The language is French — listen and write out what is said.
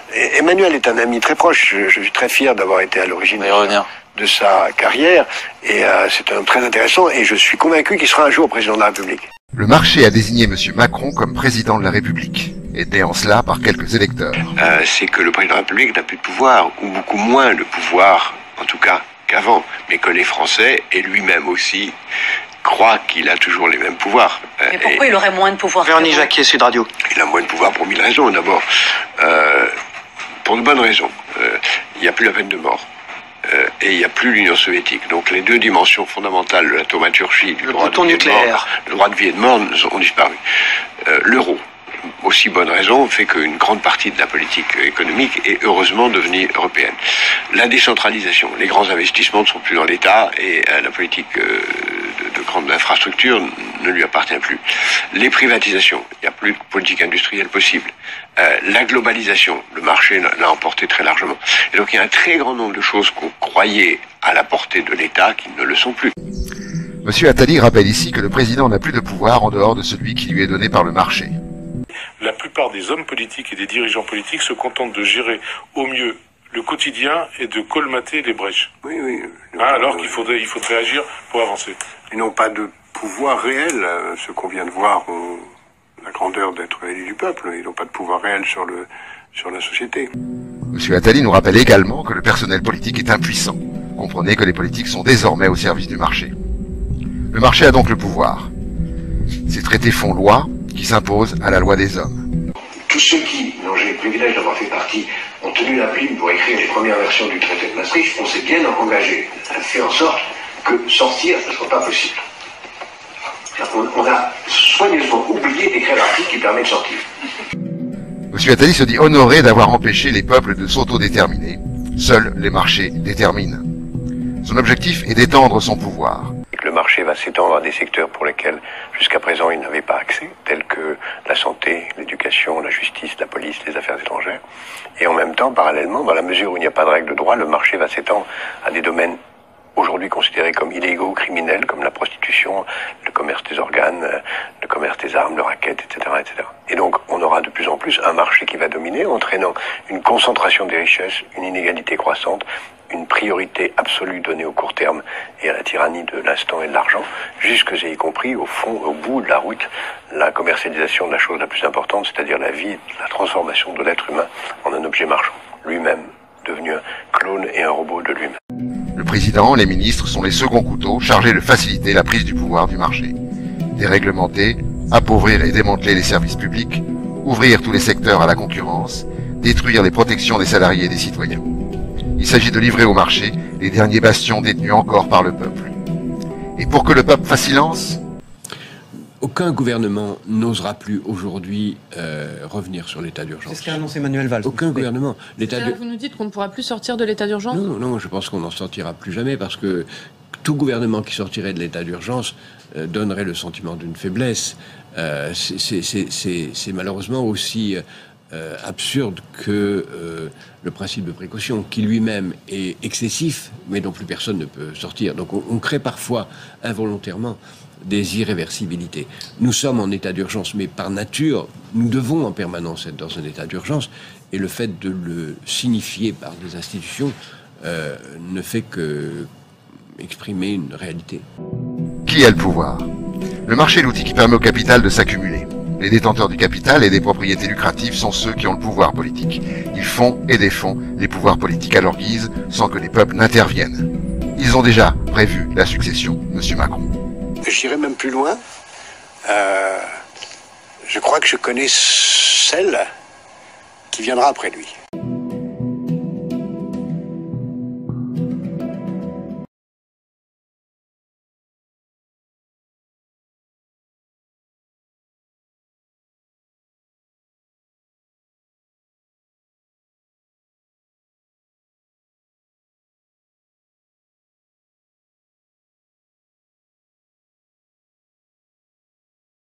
Emmanuel est un ami très proche. Je suis très fier d'avoir été à l'origine de sa carrière. Et c'est un homme très intéressant. Et je suis convaincu qu'il sera un jour président de la République. Le marché a désigné M. Macron comme président de la République, aidé en cela par quelques électeurs. C'est que le président de la République n'a plus de pouvoir, ou beaucoup moins de pouvoir, en tout cas qu'avant, mais que les Français, et lui-même aussi, croient qu'il a toujours les mêmes pouvoirs. Mais pourquoi il aurait moins de pouvoir? Véronique Jacquier, Sud Radio. Il a moins de pouvoir pour 1000 raisons. D'abord, pour de bonnes raisons. Il n'y a plus la peine de mort. Et il n'y a plus l'Union soviétique. Donc les deux dimensions fondamentales de la thaumaturgie, du droit de vie nucléaire, le droit de vie et de mort ont disparu. L'euro, aussi bonne raison, fait qu'une grande partie de la politique économique est heureusement devenue européenne. La décentralisation, les grands investissements ne sont plus dans l'État et la politique de grandes infrastructures ne lui appartient plus. Les privatisations, il n'y a plus de politique industrielle possible. La globalisation, le marché l'a emporté très largement. Et donc il y a un très grand nombre de choses qu'on croyait à la portée de l'État qui ne le sont plus. Monsieur Attali rappelle ici que le président n'a plus de pouvoir en dehors de celui qui lui est donné par le marché. La plupart des hommes politiques et des dirigeants politiques se contentent de gérer au mieux le quotidien et de colmater les brèches. Oui. Alors qu'il faudrait agir pour avancer. Ils n'ont pas de pouvoir réel. Ce qu'on vient de voir ont la grandeur d'être élus du peuple. Ils n'ont pas de pouvoir réel sur la société. Monsieur Attali nous rappelle également que le personnel politique est impuissant. Comprenez que les politiques sont désormais au service du marché. Le marché a donc le pouvoir. Ces traités font loi qui s'impose à la loi des hommes. Tous ceux qui, dont j'ai le privilège d'avoir fait partie, ont tenu la plume pour écrire les premières versions du traité de Maastricht, on s'est bien engagé à faire en sorte que sortir ne soit pas possible. On a soigneusement oublié d'écrire l'article qui permet de sortir. Monsieur Attali se dit honoré d'avoir empêché les peuples de s'autodéterminer. Seuls les marchés déterminent. Son objectif est d'étendre son pouvoir. Le marché va s'étendre à des secteurs pour lesquels jusqu'à présent il n'avait pas accès, tels que la santé, l'éducation, la justice, la police, les affaires étrangères. Et en même temps, parallèlement, dans la mesure où il n'y a pas de règle de droit, le marché va s'étendre à des domaines aujourd'hui considérés comme illégaux, criminels, comme la prostitution, le commerce des organes, le commerce des armes, le racket, etc., etc. Et donc, on aura de plus en plus un marché qui va dominer, entraînant une concentration des richesses, une inégalité croissante, une priorité absolue donnée au court terme et à la tyrannie de l'instant et de l'argent, jusque et y compris au fond, au bout de la route, la commercialisation de la chose la plus importante, c'est-à-dire la vie, la transformation de l'être humain en un objet marchand, lui-même devenu un clone et un robot de lui-même. Le président, les ministres sont les seconds couteaux chargés de faciliter la prise du pouvoir du marché. Déréglementer, appauvrir et démanteler les services publics, ouvrir tous les secteurs à la concurrence, détruire les protections des salariés et des citoyens. Il s'agit de livrer au marché les derniers bastions détenus encore par le peuple. Et pour que le peuple fasse silence, aucun gouvernement n'osera plus aujourd'hui revenir sur l'état d'urgence. C'est ce qu'a annoncé Manuel Valls. Aucun gouvernement. Vous nous dites qu'on ne pourra plus sortir de l'état d'urgence? Non, je pense qu'on n'en sortira plus jamais parce que tout gouvernement qui sortirait de l'état d'urgence donnerait le sentiment d'une faiblesse. C'est malheureusement aussi absurde que le principe de précaution, qui lui-même est excessif, mais dont plus personne ne peut sortir. Donc on crée parfois involontairement des irréversibilités. Nous sommes en état d'urgence, mais par nature, nous devons en permanence être dans un état d'urgence, et le fait de le signifier par des institutions ne fait que exprimer une réalité. Qui a le pouvoir? Le marché est l'outil qui permet au capital de s'accumuler. Les détenteurs du capital et des propriétés lucratives sont ceux qui ont le pouvoir politique. Ils font et défont les pouvoirs politiques à leur guise sans que les peuples n'interviennent. Ils ont déjà prévu la succession, Monsieur Macron. J'irai même plus loin. Je crois que je connais celle qui viendra après lui.